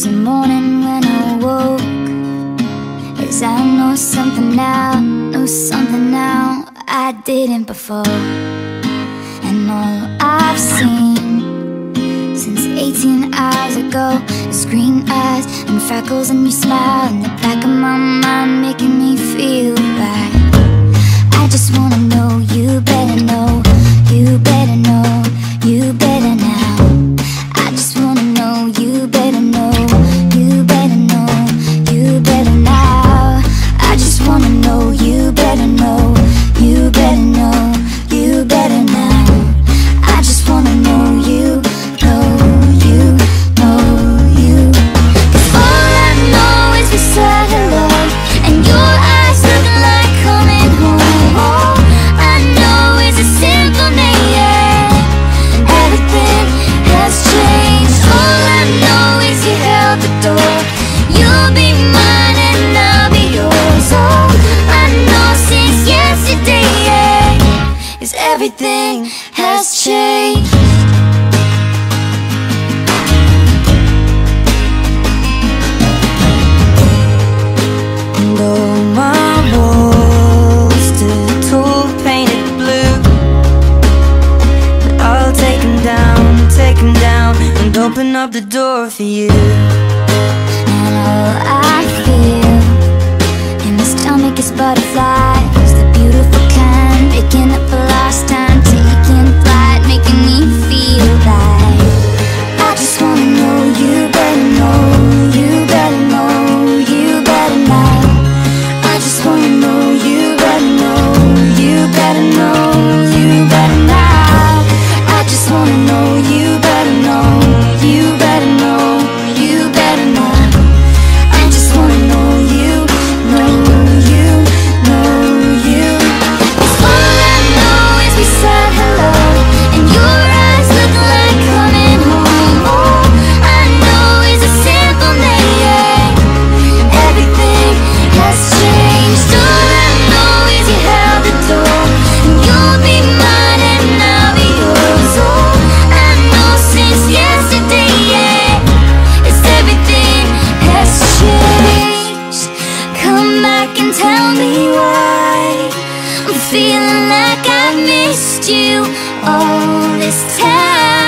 was the morning when I woke, 'cause I know something now I didn't before. And all I've seen since 18 hours ago is green eyes and freckles and your smile in the back of my mind, making me feel right. I just wanna know, you better know, you better know, you better now. I just wanna know, you better know, you better know, you better now. I just wanna know, you better know, you better know, you better now. I just wanna know, you know, you know, you. 'Cause all I know is we said hello, and your eyes looking like coming home. All I know is a simple name, yeah. Everything has changed. All I know is you held the door. You'll be mine and I'll be yours. All I know since yesterday, yeah, is everything has changed. And all my walls stood tall, painted blue, but I'll take them down, and open up the door for you. And all I feel in my stomach is butterflies, the beautiful kind, picking up for lost time, taking flight, making me feel right. I just wanna know, you better know, you better know, you better know. I just wanna know, you better know, you better know, you better now. I just wanna know, you better know, you better know, you better know. I just wanna know, you know, you know, you. 'Cause all I know is we said hello, and your eyes look like coming home. All I know is a simple name, yeah. Everything has changed. All I know is you held the door, and you'll be mine and I'll be yours. All I know since yesterday, yeah, is everything has changed. Come back and tell me why I'm feeling like I missed you all this time.